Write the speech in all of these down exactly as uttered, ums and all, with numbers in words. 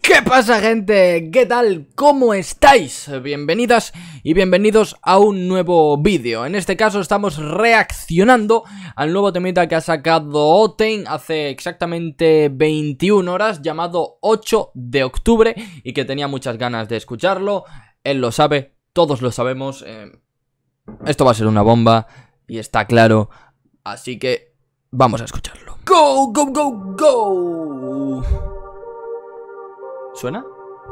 ¿Qué pasa, gente? ¿Qué tal? ¿Cómo estáis? Bienvenidas y bienvenidos a un nuevo vídeo. En este caso estamos reaccionando al nuevo temita que ha sacado Oten hace exactamente veintiuna horas, llamado ocho de octubre, y que tenía muchas ganas de escucharlo. Él lo sabe, todos lo sabemos. eh, Esto va a ser una bomba y está claro, así que vamos a escucharlo. ¡Go, go, go, go! ¿Suena?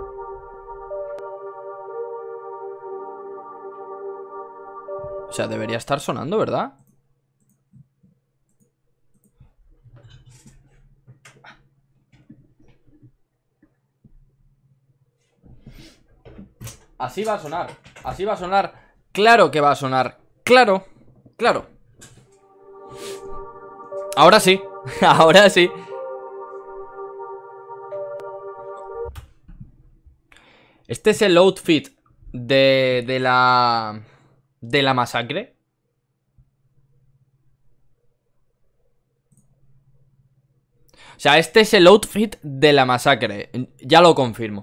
O sea, debería estar sonando, ¿verdad? Así va a sonar. Así va a sonar. Claro que va a sonar. Claro. Claro. Ahora sí. Ahora sí. Este es el outfit de, de la... de la masacre. O sea, este es el outfit de la masacre. Ya lo confirmo.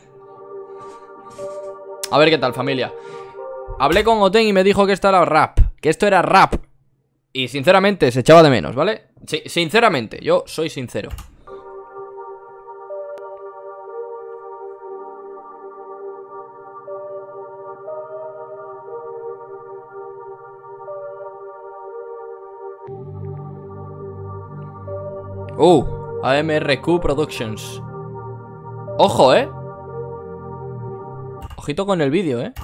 A ver qué tal, familia. Hablé con Oten y me dijo que esto era rap. Que esto era rap. Y sinceramente se echaba de menos, ¿vale? Sí, sinceramente, yo soy sincero. Uh, A M R Q Productions. Ojo, eh. Ojito con el vídeo, eh.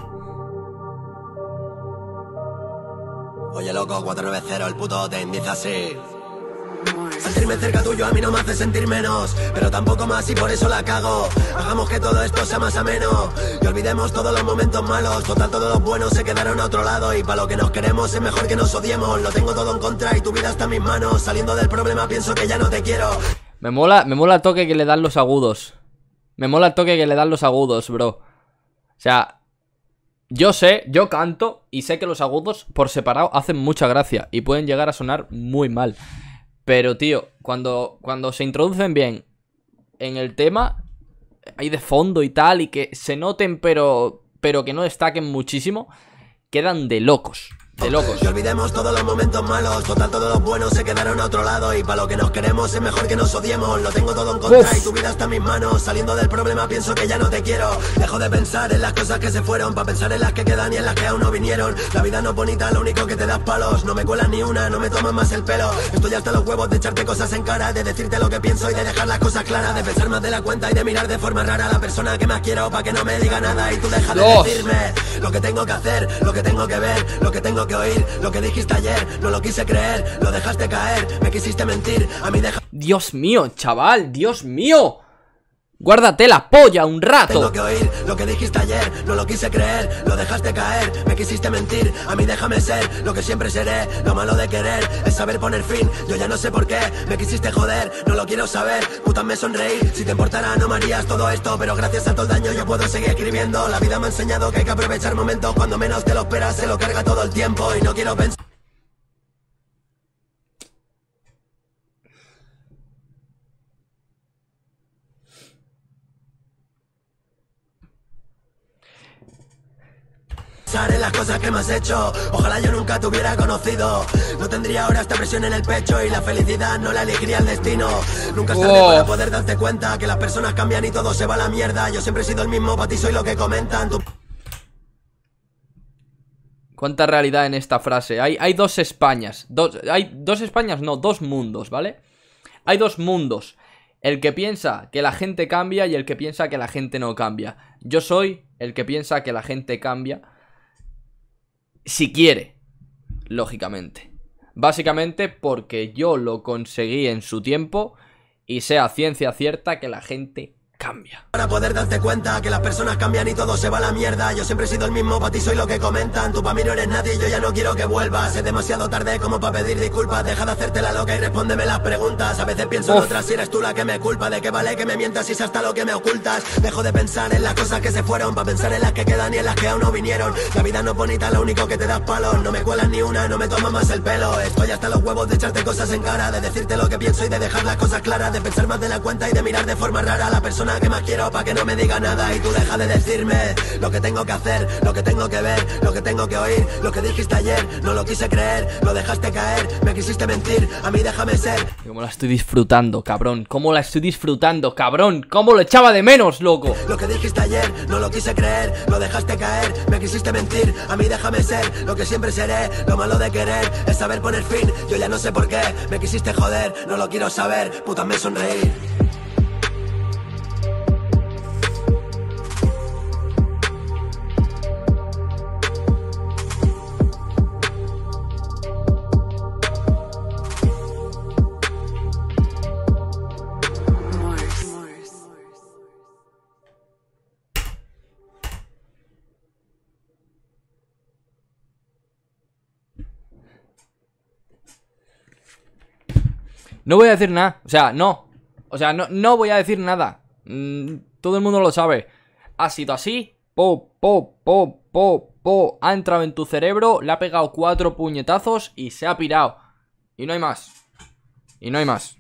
Oye, loco, cuatro nueve cero, el puto Oten dice así: sentirme cerca tuyo a mí no me hace sentir menos, pero tampoco más y por eso la cago. Hagamos que todo esto sea más ameno y olvidemos todos los momentos malos. Total, todos los buenos se quedaron a otro lado, y para lo que nos queremos es mejor que nos odiemos. Lo tengo todo en contra y tu vida está en mis manos. Saliendo del problema pienso que ya no te quiero. Me mola, me mola el toque que le dan los agudos. Me mola el toque que le dan los agudos, bro. O sea, yo sé, yo canto y sé que los agudos por separado hacen mucha gracia y pueden llegar a sonar muy mal. Pero, tío, cuando, cuando se introducen bien en el tema, ahí de fondo y tal, y que se noten pero, pero que no destaquen muchísimo, quedan de locos. De locos. Y olvidemos todos los momentos malos. Total, todos los buenos se quedaron a otro lado, y para lo que nos queremos es mejor que nos odiemos. Lo tengo todo en contra. Uf. Y tu vida está en mis manos. Saliendo del problema pienso que ya no te quiero. Dejo de pensar en las cosas que se fueron para pensar en las que quedan y en las que aún no vinieron. La vida no es bonita, lo único que te das palos. No me cuelas ni una, no me tomas más el pelo. Estoy hasta los huevos de echarte cosas en cara, de decirte lo que pienso y de dejar las cosas claras, de pensar más de la cuenta y de mirar de forma rara a la persona que más quiero para que no me diga nada. Y tú deja de Dios. decirme lo que tengo que hacer, lo que tengo que ver, lo que tengo que oír, lo que dijiste ayer, no lo quise creer, lo dejaste caer, me quisiste mentir, a mí deja... Dios mío, chaval, Dios mío. Guárdate la polla un rato. Tengo que oír lo que dijiste ayer, no lo quise creer, lo dejaste caer, me quisiste mentir, a mí déjame ser lo que siempre seré. Lo malo de querer es saber poner fin, yo ya no sé por qué, me quisiste joder, no lo quiero saber, puta me sonreír, si te importara no me harías todo esto, pero gracias a todo el daño yo puedo seguir escribiendo. La vida me ha enseñado que hay que aprovechar momentos, cuando menos te lo esperas se lo carga todo el tiempo, y no quiero pensar. En las cosas que me has hecho, ojalá yo nunca te hubiera conocido. No tendría ahora esta presión en el pecho, y la felicidad no la elegiría el destino. Nunca es tarde oh. para poder darte cuenta que las personas cambian y todo se va a la mierda. Yo siempre he sido el mismo, para ti soy lo que comentan. Tú... ¿Cuánta realidad en esta frase? Hay, hay dos Españas, dos, hay dos Españas, no, dos mundos, ¿vale? Hay dos mundos. El que piensa que la gente cambia y el que piensa que la gente no cambia. Yo soy el que piensa que la gente cambia si quiere, lógicamente. Básicamente porque yo lo conseguí en su tiempo y sé a ciencia cierta que la gente cambia. Para poder darte cuenta que las personas cambian y todo se va a la mierda. Yo siempre he sido el mismo, para ti soy lo que comentan. Tú para mí no eres nadie y yo ya no quiero que vuelvas. Es demasiado tarde como para pedir disculpas. Deja de hacerte la loca y respóndeme las preguntas. A veces pienso en otras si eres tú la que me culpa. De qué vale que me mientas y es hasta lo que me ocultas. Dejo de pensar en las cosas que se fueron para pensar en las que quedan y en las que aún no vinieron. La vida no es bonita, lo único que te das palos. No me cuelas ni una, no me tomas más el pelo. Estoy hasta los huevos de echarte cosas en cara, de decirte lo que pienso y de dejar las cosas claras, de pensar más de la cuenta y de mirar de forma rara a la persona persona que más quiero pa' que no me diga nada. Y tú deja de decirme lo que tengo que hacer, lo que tengo que ver, lo que tengo que oír. Lo que dijiste ayer, no lo quise creer, lo dejaste caer, me quisiste mentir, a mí déjame ser. Cómo la estoy disfrutando, cabrón, cómo la estoy disfrutando, cabrón, cómo lo echaba de menos, loco. Lo que dijiste ayer, no lo quise creer, lo dejaste caer, me quisiste mentir, a mí déjame ser lo que siempre seré. Lo malo de querer es saber poner fin, yo ya no sé por qué me quisiste joder, no lo quiero saber, puta me sonreír. No voy a decir nada, o sea, no O sea, no, no voy a decir nada. mm, Todo el mundo lo sabe. Ha sido así. Po, po, po, po, po. Ha entrado en tu cerebro, le ha pegado cuatro puñetazos y se ha pirado. Y no hay más. Y no hay más.